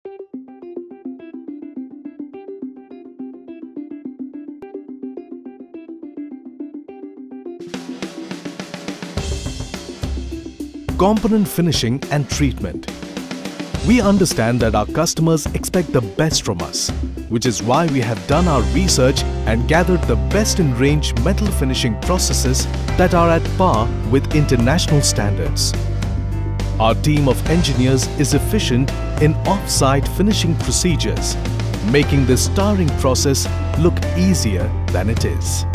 Component finishing and treatment. We understand that our customers expect the best from us, which is why we have done our research and gathered the best-in-range metal finishing processes that are at par with international standards. Our team of engineers is efficient in off-site finishing procedures, making this starring process look easier than it is.